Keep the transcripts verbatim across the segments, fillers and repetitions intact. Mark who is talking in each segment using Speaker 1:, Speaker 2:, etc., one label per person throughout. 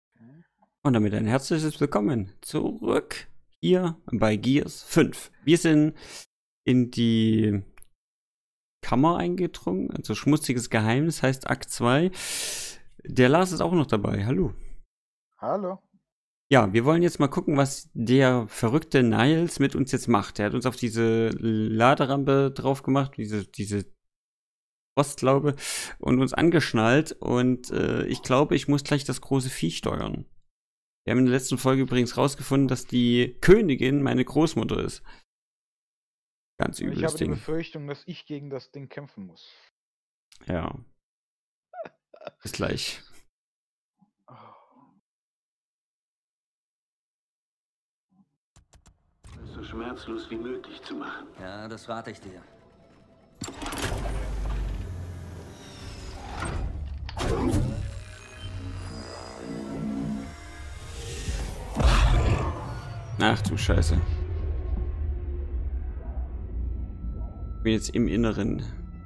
Speaker 1: Und damit ein herzliches Willkommen zurück hier bei Gears fünf. Wir sind in die Kammer eingedrungen, also schmutziges Geheimnis, heißt Akt zwei. Der Lars ist auch noch dabei, hallo.
Speaker 2: Hallo.
Speaker 1: Ja, wir wollen jetzt mal gucken, was der verrückte Niles mit uns jetzt macht. Er hat uns auf diese Laderampe drauf gemacht, diese, diese Frostlaube, und uns angeschnallt. Und äh, ich glaube, ich muss gleich das große Vieh steuern. Wir haben in der letzten Folge übrigens rausgefunden, dass die Königin meine Großmutter ist. Ganz übles Ding.
Speaker 2: Ich habe die Befürchtung, dass ich gegen das Ding kämpfen muss.
Speaker 1: Ja. Bis gleich.
Speaker 3: Es so schmerzlos wie möglich zu machen.
Speaker 4: Ja, das rate ich dir.
Speaker 1: Ach du Scheiße. Ich bin jetzt im Inneren.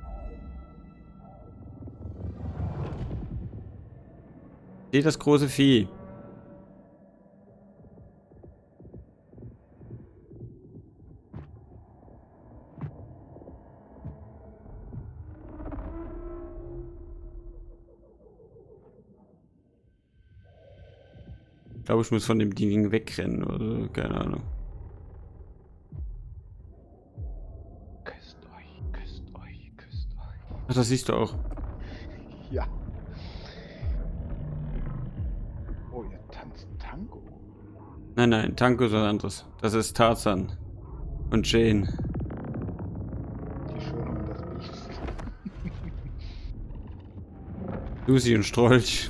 Speaker 1: Seht das große Vieh. Ich glaube, ich muss von dem Ding wegrennen oder so. Keine Ahnung.
Speaker 2: Küsst euch, küsst euch, küsst euch.
Speaker 1: Ach, das siehst du auch.
Speaker 2: Ja. Oh, ihr tanzt Tango.
Speaker 1: Nein, nein, Tango ist was anderes. Das ist Tarzan und Jane.
Speaker 2: Die Schöne und das Biest.
Speaker 1: Lucy und Strolch.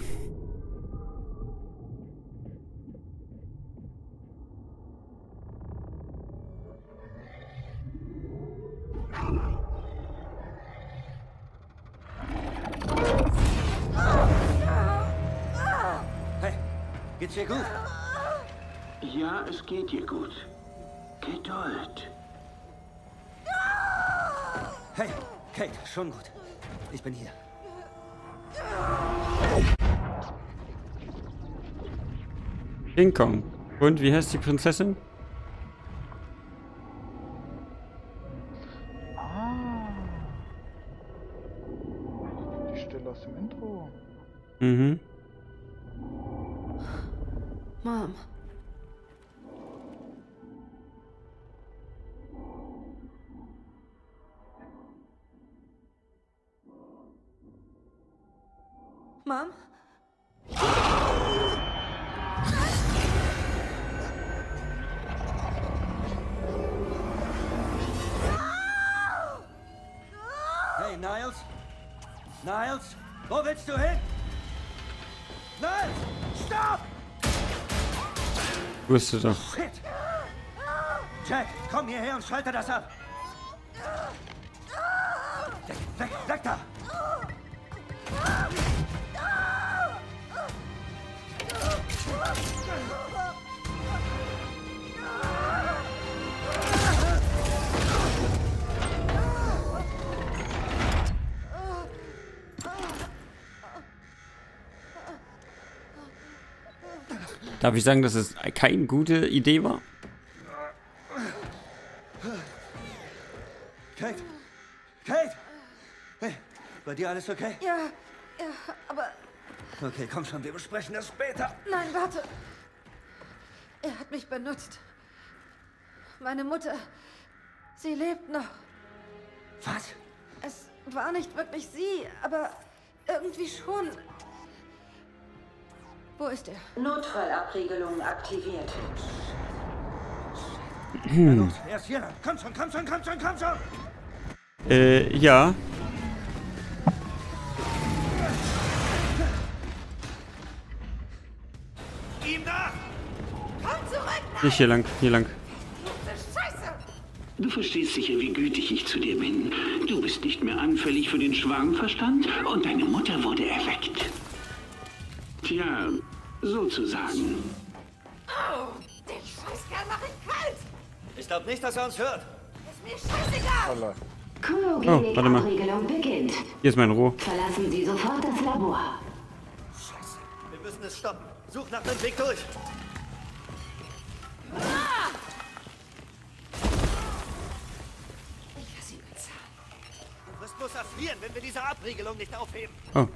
Speaker 4: Geht's dir gut?
Speaker 3: Ja, es geht dir gut. Geduld.
Speaker 4: Hey, Kate, schon gut. Ich bin hier.
Speaker 1: King Kong. Und wie heißt die Prinzessin?
Speaker 2: Ah. Die Stelle aus dem Intro.
Speaker 1: Mhm.
Speaker 5: Mom. Mom?
Speaker 4: Hey, Niles? Niles? Wo willst du hin? Niles! Stopp!
Speaker 1: Wusste doch.
Speaker 4: Shit! Jack, komm hierher und schalte das ab! Weg, weg, weg da!
Speaker 1: Darf ich sagen, dass es keine gute Idee war?
Speaker 4: Kate! Kate! Hey, bei dir alles okay?
Speaker 5: Ja, ja, aber...
Speaker 4: Okay, komm schon, wir besprechen das später.
Speaker 5: Nein, warte. Er hat mich benutzt. Meine Mutter, sie lebt noch.
Speaker 4: Was?
Speaker 5: Es war nicht wirklich sie, aber irgendwie schon. Wo ist er?
Speaker 6: Notfallabriegelung aktiviert.
Speaker 4: Na los, er ist hier lang. Komm schon, komm schon, komm schon, komm schon!
Speaker 1: Äh, ja.
Speaker 4: Ihm nach!
Speaker 5: Komm zurück! Nein!
Speaker 1: Nicht hier lang, hier lang.
Speaker 5: Diese Scheiße!
Speaker 3: Du verstehst sicher, wie gütig ich zu dir bin. Du bist nicht mehr anfällig für den Schwarmverstand und deine Mutter wurde erweckt. Tja, sozusagen.
Speaker 5: Oh, den Scheißkerl mach ich kalt!
Speaker 4: Ich glaube nicht, dass er uns hört.
Speaker 5: Ist mir scheißegal!
Speaker 2: Holla.
Speaker 1: Oh, warte mal.
Speaker 6: Kryogenik-Abriegelung beginnt.
Speaker 1: Hier ist mein Rohr.
Speaker 6: Verlassen Sie sofort das Labor.
Speaker 4: Scheiße, wir
Speaker 7: müssen es stoppen. Such nach dem Weg durch.
Speaker 5: Ich lasse ihn bezahlen.
Speaker 7: Du wirst bloß erfrieren, wenn wir diese Abriegelung nicht aufheben.
Speaker 1: Oh.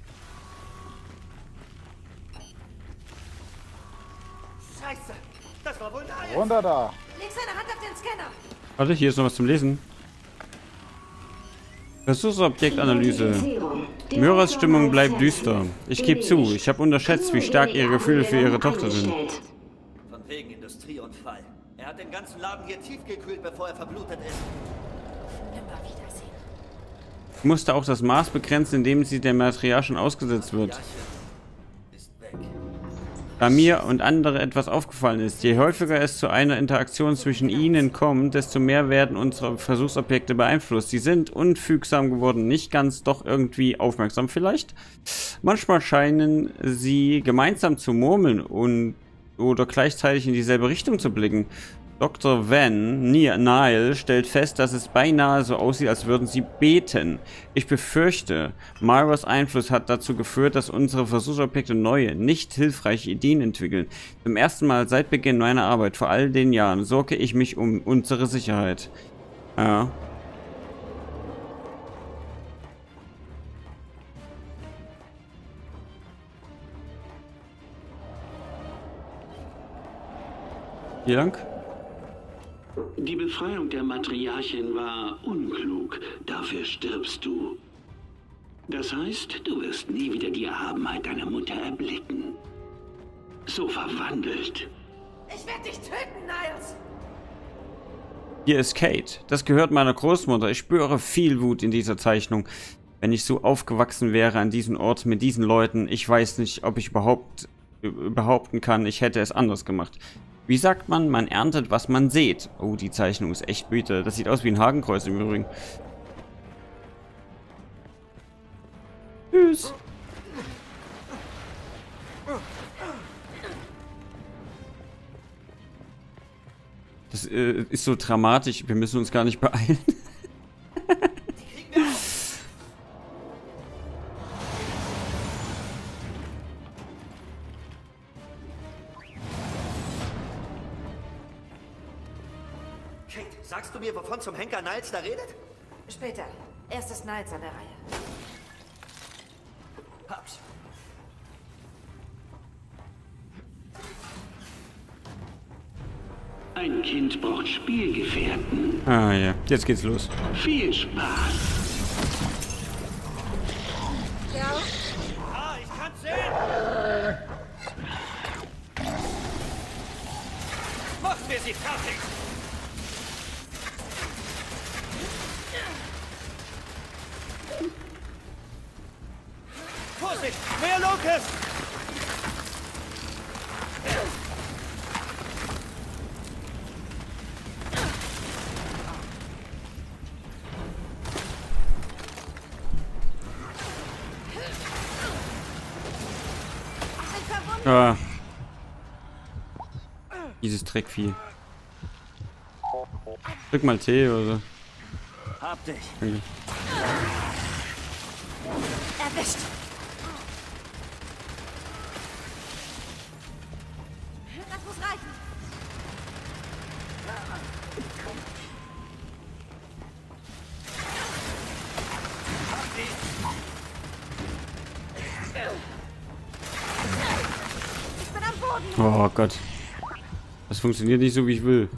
Speaker 7: Scheiße. Das war wohl Niles.
Speaker 2: Runter da.
Speaker 5: Leg seine Hand auf den Scanner.
Speaker 1: Warte, hier ist noch was zum Lesen. Versuchsobjektanalyse. Myras Stimmung bleibt düster. Ich gebe zu, ich habe unterschätzt, wie stark ihre Gefühle für ihre Tochter sind.
Speaker 7: Von wegen Industrieunfall. Er hat den ganzen Laden hier tiefgekühlt, bevor er verblutet ist.
Speaker 5: Nimmer Wiedersehen.
Speaker 1: Ich musste auch das Maß begrenzen, in dem sie der Matriarchin ausgesetzt wird.
Speaker 7: Ist weg.
Speaker 1: Da mir und andere etwas aufgefallen ist, je häufiger es zu einer Interaktion zwischen ihnen kommt, desto mehr werden unsere Versuchsobjekte beeinflusst. Sie sind unfügsam geworden, nicht ganz, doch irgendwie aufmerksam vielleicht. Manchmal scheinen sie gemeinsam zu murmeln und oder gleichzeitig in dieselbe Richtung zu blicken. Doktor Van Nile stellt fest, dass es beinahe so aussieht, als würden sie beten. Ich befürchte, Myras Einfluss hat dazu geführt, dass unsere Versuchsobjekte neue, nicht hilfreiche Ideen entwickeln. Zum ersten Mal seit Beginn meiner Arbeit vor all den Jahren sorge ich mich um unsere Sicherheit. Ja. Hier lang?
Speaker 3: Die Befreiung der Matriarchin war unklug. Dafür stirbst du. Das heißt, du wirst nie wieder die Erhabenheit deiner Mutter erblicken. So verwandelt.
Speaker 5: Ich werde dich töten, Niles.
Speaker 1: Hier ist Kate. Das gehört meiner Großmutter. Ich spüre viel Wut in dieser Zeichnung. Wenn ich so aufgewachsen wäre an diesem Ort mit diesen Leuten, ich weiß nicht, ob ich überhaupt behaupten kann, ich hätte es anders gemacht. Wie sagt man, man erntet, was man sät. Oh, die Zeichnung ist echt bitter. Das sieht aus wie ein Hakenkreuz im Übrigen. Tschüss. Das äh, ist so dramatisch. Wir müssen uns gar nicht beeilen.
Speaker 7: Kate, sagst du mir, wovon zum Henker Niles da redet?
Speaker 5: Später. Erst ist Niles an der Reihe.
Speaker 7: Hab's.
Speaker 3: Ein Kind braucht Spielgefährten.
Speaker 1: Ah ja, jetzt geht's los.
Speaker 3: Viel Spaß.
Speaker 5: Ja.
Speaker 7: Ah, ich kann's sehen! Machen wir sie fertig! Vorsicht! Mehr Locust!
Speaker 1: Ah. Dieses Dreckvieh. Drück mal T oder so.
Speaker 7: Hab dich!
Speaker 1: Okay.
Speaker 5: Erwischt. Das muss reichen. Ich bin am Boden.
Speaker 1: Oh Gott. Das funktioniert nicht so, wie ich will.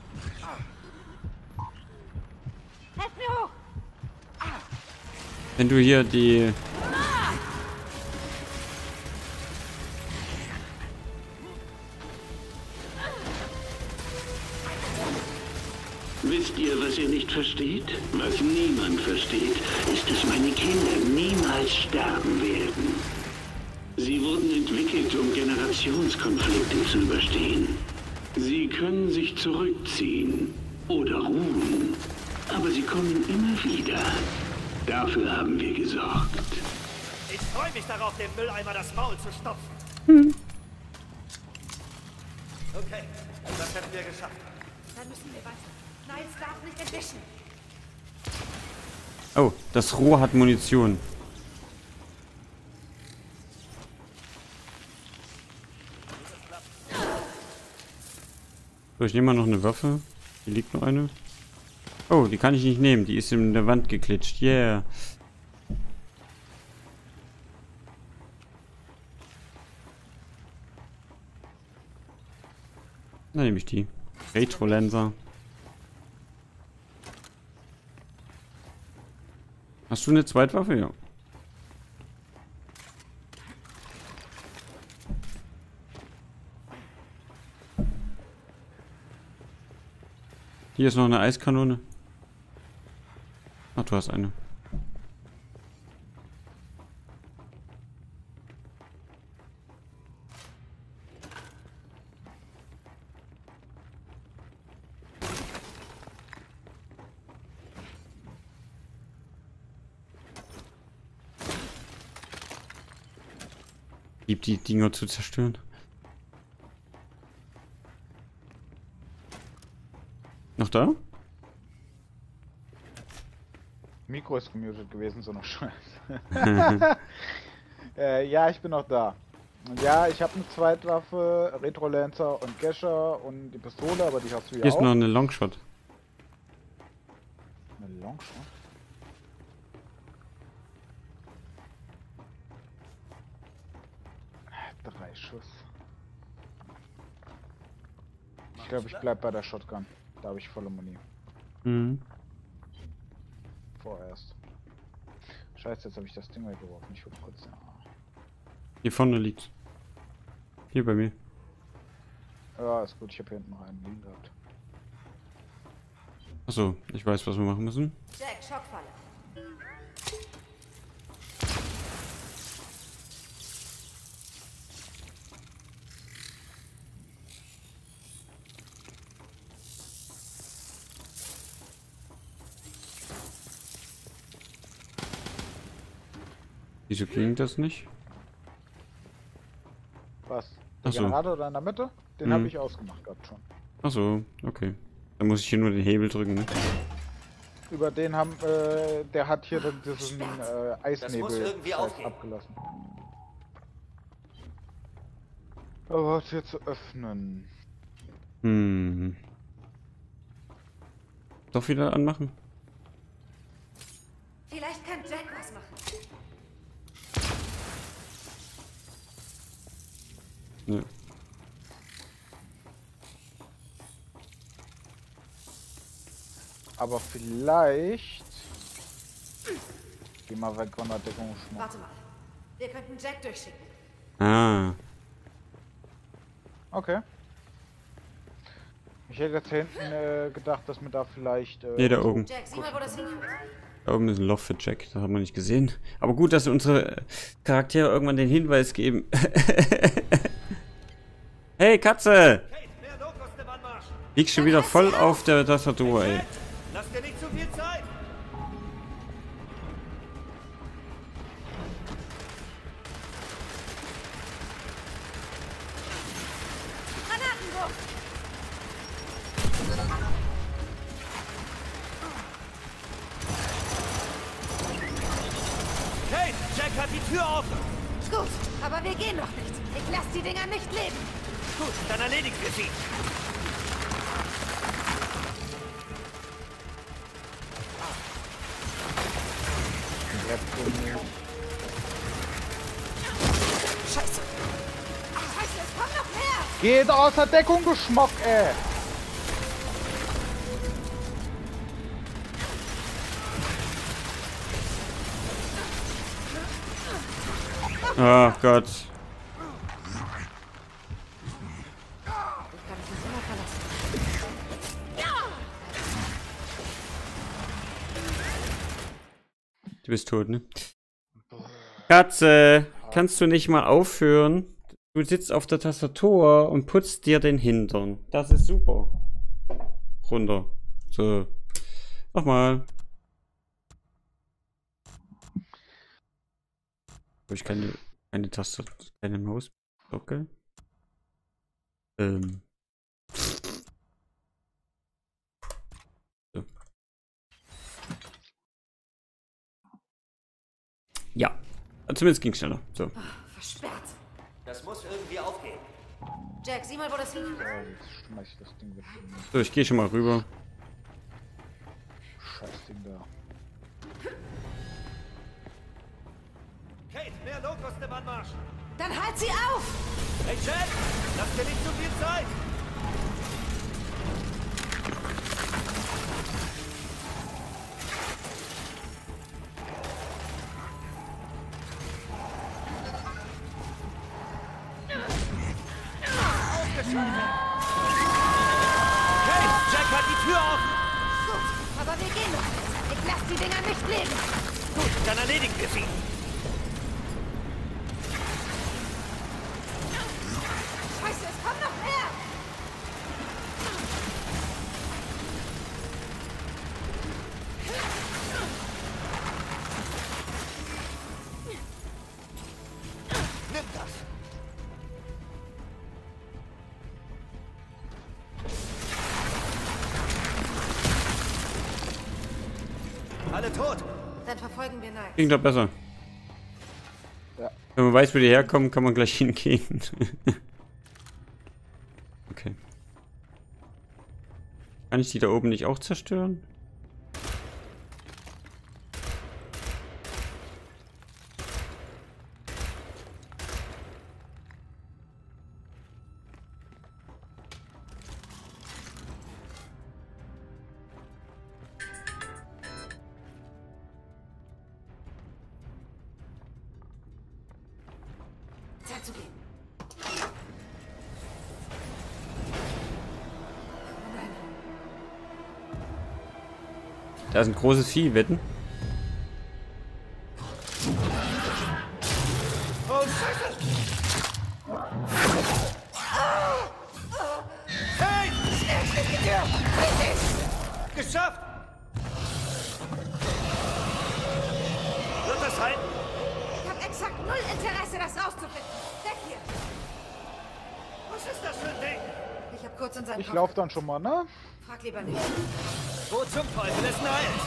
Speaker 5: Helft mir hoch.
Speaker 1: Wenn du hier die...
Speaker 3: Wisst ihr, was ihr nicht versteht? Was niemand versteht, ist, dass meine Kinder niemals sterben werden. Sie wurden entwickelt, um Generationskonflikte zu überstehen. Sie können sich zurückziehen oder ruhen, aber sie kommen immer wieder. Dafür haben wir gesorgt.
Speaker 7: Ich freue mich darauf, dem Mülleimer das Maul zu stopfen.
Speaker 1: Hm.
Speaker 7: Okay, das hätten wir geschafft.
Speaker 5: Dann müssen wir weiter. Niles darf nicht entwischen.
Speaker 1: Oh, das Rohr hat Munition. So, ich nehme mal noch eine Waffe. Hier liegt noch eine. Oh, die kann ich nicht nehmen. Die ist in der Wand geklitscht. Yeah. Dann nehme ich die. Retro-Lenser. Hast du eine Zweitwaffe? Ja. Hier ist noch eine Eiskanone. Ach, du hast eine. Gibt die Dinger zu zerstören. Noch da?
Speaker 2: Mikro ist gemutet gewesen, so eine Scheiße. äh, ja, ich bin noch da. Ja, ich habe eine Zweitwaffe, Retro-Lancer und Gescher und die Pistole, aber die hast du ja
Speaker 1: Hier ist
Speaker 2: auch.
Speaker 1: noch eine Longshot.
Speaker 2: Eine Longshot? Drei Schuss. Ich glaube, ich bleib bei der Shotgun. Da habe ich volle Muni.
Speaker 1: Mhm.
Speaker 2: Vorerst. Scheiße, jetzt habe ich das Ding weggeworfen. Ich würde kurz. Ja.
Speaker 1: Hier vorne liegt. Hier bei mir.
Speaker 2: Ja, ist gut. Ich habe hier hinten noch einen liegen gehabt.
Speaker 1: Achso, ich weiß, was wir machen müssen.
Speaker 5: Jack, Schockfalle.
Speaker 1: Wieso ging das nicht?
Speaker 2: Was? Der
Speaker 1: Ach so.
Speaker 2: Generator da in der Mitte? Den
Speaker 1: Mhm.
Speaker 2: habe ich ausgemacht gehabt schon.
Speaker 1: Achso, okay. Dann muss ich hier nur den Hebel drücken, ne?
Speaker 2: Über den haben, äh, der hat hier dann diesen äh, Eisnebel
Speaker 7: irgendwie aufgehen.
Speaker 2: abgelassen. Aber was hier zu öffnen?
Speaker 1: Hm. Doch wieder anmachen?
Speaker 5: Vielleicht kann Jack was machen.
Speaker 1: Nö.
Speaker 2: Aber vielleicht... Geh mal weg von der Deckung, Schmuck.
Speaker 5: Warte mal. Wir könnten Jack durchschicken.
Speaker 1: Ah.
Speaker 2: Okay. Ich hätte jetzt hinten äh, gedacht, dass wir da vielleicht... Äh,
Speaker 1: Ne, da oben.
Speaker 5: Jack, sieh mal, wo das hinführt.
Speaker 1: Da oben ist ein Loch für Jack. Das haben wir nicht gesehen. Aber gut, dass unsere Charaktere irgendwann den Hinweis geben. Hey, Katze!
Speaker 7: Hey, mehr Logos im Anmarsch!
Speaker 1: Liegst schon wieder voll auf der Tastatur, ey.
Speaker 7: Lass dir nicht zu viel Zeit!
Speaker 5: Granatenwurf!
Speaker 7: Hey, Jack hat die Tür offen!
Speaker 5: Gut, aber wir gehen noch nicht. Ich lasse die Dinger nicht leben.
Speaker 7: Gut, dann erledigen wir sie.
Speaker 5: Scheiße. Ach, Scheiße, es kommt noch mehr.
Speaker 2: Geht aus der Deckung, du Schmock, ey!
Speaker 1: Oh Gott.
Speaker 5: Ich kann mich immer verlassen.
Speaker 1: Du bist tot, ne? Katze, kannst du nicht mal aufhören? Du sitzt auf der Tastatur und putzt dir den Hintern. Das ist super. Runter. So. Nochmal. Habe ich keine, keine Tastatur, keine Maus. Okay. Ähm. So. Ja. Zumindest ging es schneller. So.
Speaker 5: Versperrt.
Speaker 7: Das muss irgendwie aufgehen.
Speaker 5: Jack, sieh mal, wo das hinführt.
Speaker 2: Ja, jetzt schmeiß ich das Ding weg.
Speaker 1: So, ich gehe schon mal rüber.
Speaker 2: Scheiß Ding da.
Speaker 7: Kate, mehr Low-Kost im Anmarsch!
Speaker 5: Dann halt sie auf!
Speaker 7: Hey, Jack! Lass dir nicht zu viel Zeit! Hey, Jack hat die Tür offen!
Speaker 5: Gut, aber wir gehen doch. Ich lass die Dinger nicht leben.
Speaker 7: Gut, dann erledigen wir sie.
Speaker 5: Scheiße, es kommt noch mehr!
Speaker 7: Nimm das! Alle tot!
Speaker 5: Dann verfolgen wir Niles.
Speaker 1: Klingt doch besser.
Speaker 2: Ja.
Speaker 1: Wenn man weiß, wo die herkommen, kann man gleich hingehen. Okay. Kann ich die da oben nicht auch zerstören?
Speaker 5: Zeit zu gehen. Nein.
Speaker 1: Da ist ein großes Vieh, wetten?
Speaker 7: Oh, Scheiße! Hey! Geschafft! Wird das halten?
Speaker 5: Ich habe exakt null Interesse, das rauszufinden. Weg hier!
Speaker 7: Was ist das für ein Ding?
Speaker 5: Ich habe kurz in seinen
Speaker 2: Ich
Speaker 5: Kopf.
Speaker 2: lauf dann schon mal, ne?
Speaker 5: Frag lieber nicht.
Speaker 7: Wo zum Teufel ist Niles?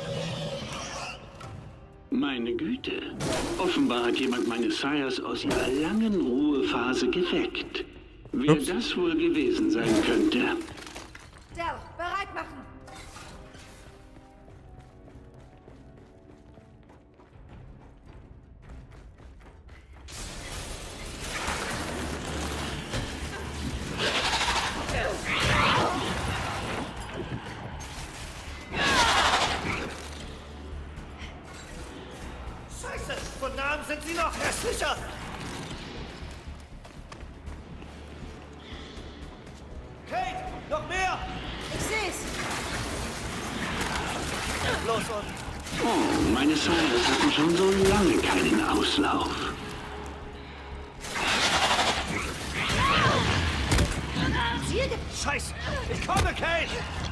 Speaker 3: Meine Güte. Offenbar hat jemand meine Sires aus ihrer langen Ruhephase geweckt. Wer
Speaker 1: Ups.
Speaker 3: das wohl gewesen sein könnte.
Speaker 5: Del, bereit machen!
Speaker 7: Scheiße! Von Namen sind sie noch hässlicher! Kate! Noch mehr!
Speaker 5: Ich seh's!
Speaker 7: Los und...
Speaker 3: Oh, meine Sires hatten schon so lange keinen Auslauf.
Speaker 5: Ziel ge-
Speaker 7: Scheiße! Ich komme, Kate!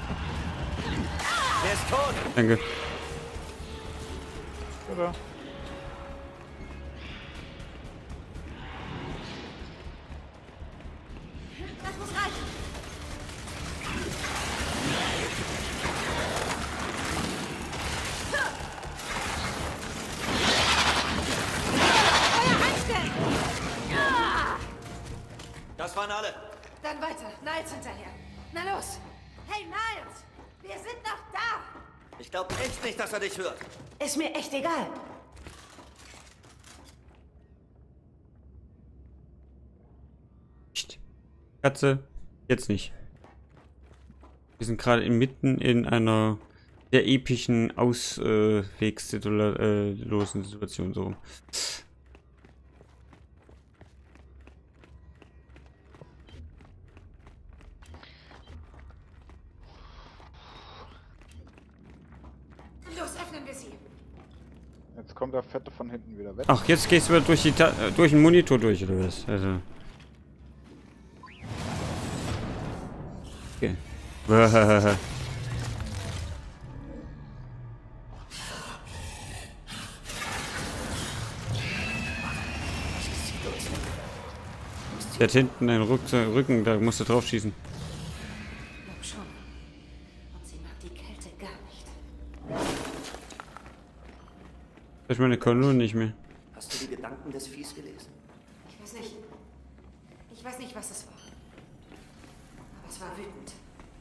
Speaker 7: Er ist tot!
Speaker 1: Danke.
Speaker 2: Oder?
Speaker 5: Das muss reichen! Feuer einstellen! Ah!
Speaker 7: Das waren alle!
Speaker 5: Dann weiter, Niles hinterher. Na los! Hey Niles! Wir sind noch da!
Speaker 7: Ich glaube echt nicht, dass er dich hört.
Speaker 5: Ist mir echt egal.
Speaker 1: Psst. Katze, jetzt nicht. Wir sind gerade inmitten in einer sehr epischen auswegslosen Situation so.
Speaker 5: Los, öffnen wir sie.
Speaker 2: Jetzt kommt der Fette von hinten wieder weg.
Speaker 1: Ach, jetzt gehst du wieder durch, die Ta äh, durch den Monitor durch, oder was? Also. Okay. Der hat hinten einen Ruck Rücken, da musst du drauf schießen.
Speaker 5: Glaub schon. Und sie mag die Kälte gar nicht.
Speaker 1: Ich meine Kanone nicht mehr.
Speaker 7: Hast du die Gedanken des Viehs gelesen?
Speaker 5: Ich weiß nicht. Ich weiß nicht, was es war. war wütend.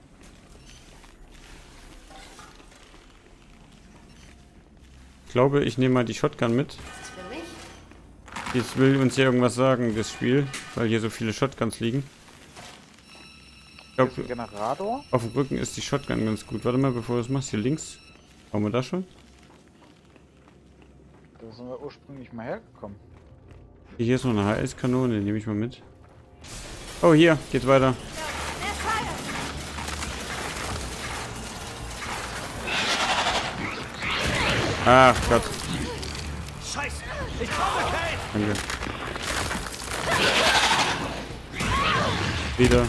Speaker 1: Ich glaube, ich nehme mal die Shotgun mit.
Speaker 5: Ist es für mich?
Speaker 1: Jetzt will uns ja irgendwas sagen, das Spiel, weil hier so viele Shotguns liegen. Ich
Speaker 2: Ist ein
Speaker 1: glaube,
Speaker 2: Generator?
Speaker 1: auf dem Rücken ist die Shotgun ganz gut. Warte mal, bevor du das machst, hier links. Haben wir das schon?
Speaker 2: Da sind wir ursprünglich mal hergekommen.
Speaker 1: Hier ist noch eine H S-Kanone, die nehme ich mal mit. Oh, hier, geht's weiter. Ach Gott.
Speaker 7: Scheiße! Ich komme, Kate!
Speaker 1: Danke. Wieder.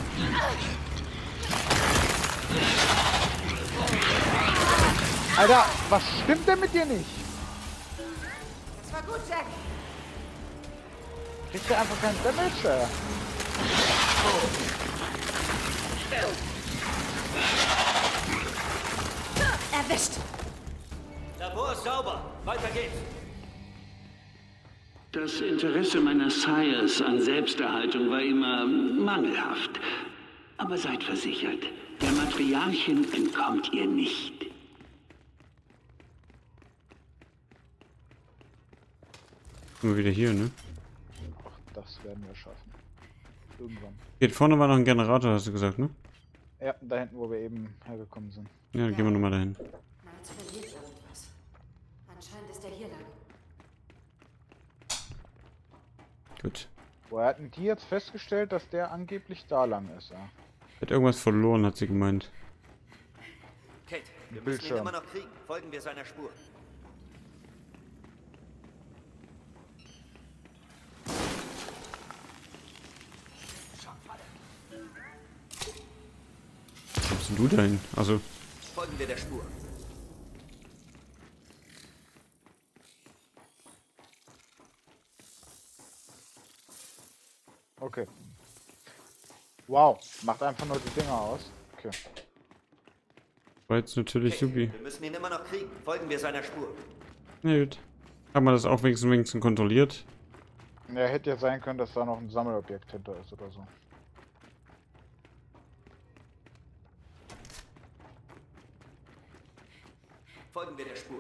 Speaker 2: Alter, was stimmt denn mit dir nicht?
Speaker 5: Das war gut, Jack.
Speaker 2: Kriegt der einfach keinen Damage, ey.
Speaker 5: Erwischt.
Speaker 7: Labor ist sauber. Weiter geht's.
Speaker 3: Das Interesse meiner Sires an Selbsterhaltung war immer mangelhaft. Aber seid versichert, der Matriarchin entkommt ihr nicht.
Speaker 1: Immer wieder hier, ne?
Speaker 2: Ach, das werden wir schaffen. Irgendwann.
Speaker 1: Geht vorne war noch ein Generator, hast du gesagt, ne?
Speaker 2: Ja, da hinten, wo wir eben hergekommen sind.
Speaker 1: Ja, dann gehen wir nochmal dahin.
Speaker 5: Niles verliert irgendwas. Anscheinend ist er hier lang.
Speaker 1: Gut.
Speaker 2: Woher hatten die jetzt festgestellt, dass der angeblich da lang ist, ja?
Speaker 1: Hat irgendwas verloren, hat sie gemeint.
Speaker 7: Kate, wir müssen ihn
Speaker 2: Bildschirm.
Speaker 7: immer noch kriegen. Folgen wir seiner Spur.
Speaker 1: Wo kommst denn du dahin? Also,
Speaker 7: Folgen wir der Spur.
Speaker 2: Okay. Wow, macht einfach nur die Dinger aus. Okay.
Speaker 1: war jetzt natürlich supi.
Speaker 7: Wir müssen ihn immer noch kriegen. Folgen wir seiner Spur.
Speaker 1: Na gut. Haben wir das auch wenigstens, wenigstens kontrolliert?
Speaker 2: Ja, hätte ja sein können, dass da noch ein Sammelobjekt hinter ist oder so.
Speaker 7: Folgen wir der Spur.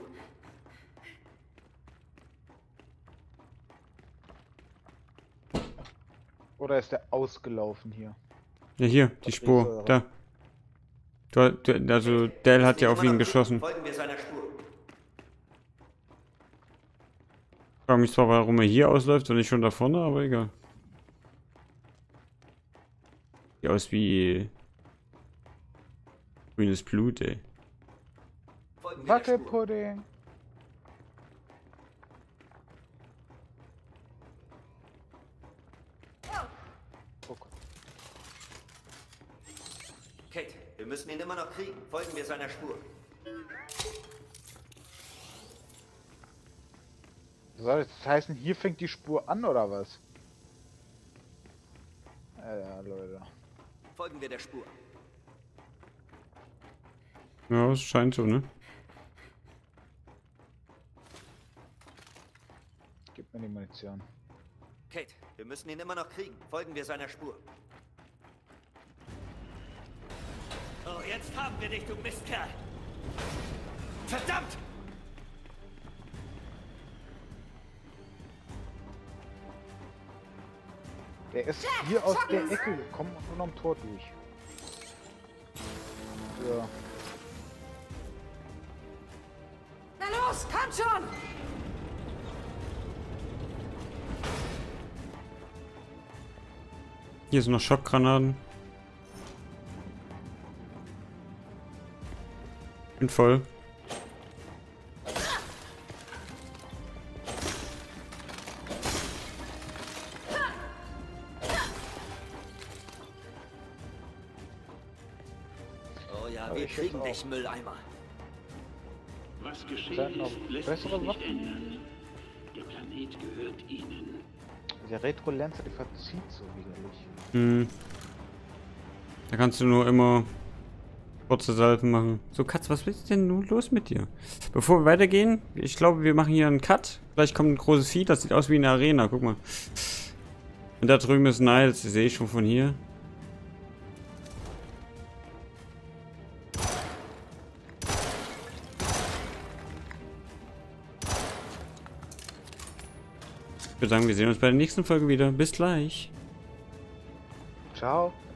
Speaker 2: Oder ist der ausgelaufen hier?
Speaker 1: Ja, hier, die Spur. Da. Du, du, also, Dell hat ja auf ihn geschossen.
Speaker 7: Folgen wir seiner Spur.
Speaker 1: Ich frage mich zwar, warum er hier ausläuft und nicht schon da vorne, aber egal. Sieht aus wie grünes Blut, ey.
Speaker 7: Folgen wir der Spur.
Speaker 2: Wackelpudding. Oh Gott.
Speaker 7: Kate, wir müssen ihn immer noch kriegen. Folgen wir seiner Spur.
Speaker 2: Soll das heißen, hier fängt die Spur an oder was? Ja, Leute.
Speaker 7: Folgen wir der Spur.
Speaker 1: Ja, es scheint so, ne?
Speaker 2: Gib mir die Munition.
Speaker 7: Kate, wir müssen ihn immer noch kriegen. Folgen wir seiner Spur. Oh, jetzt haben wir dich, du Mistkerl! Verdammt!
Speaker 2: Der ist hier aus der Ecke gekommen und unterm Tor durch. Ja.
Speaker 5: Na los, komm schon!
Speaker 1: Hier sind noch Schockgranaten. Bin voll.
Speaker 7: Oh ja,
Speaker 2: Aber
Speaker 7: wir
Speaker 2: ich
Speaker 7: kriegen
Speaker 2: jetzt
Speaker 7: dich, Mülleimer.
Speaker 3: Was geschehen
Speaker 2: Seid noch
Speaker 3: ist, lässt
Speaker 2: bessere
Speaker 3: sich nicht
Speaker 2: Waffen?
Speaker 3: ändern. Der Planet gehört ihnen.
Speaker 2: Der Retro-Lancer, die verzieht so widerlich.
Speaker 1: Hm. Da kannst du nur immer kurze Salven machen. So, Katz, was ist denn nun los mit dir? Bevor wir weitergehen, ich glaube, wir machen hier einen Cut. Vielleicht kommt ein großes Vieh, das sieht aus wie eine Arena. Guck mal. Und da drüben ist Niles, die sehe ich schon von hier. Ich würde sagen, wir sehen uns bei der nächsten Folge wieder. Bis gleich.
Speaker 2: Ciao.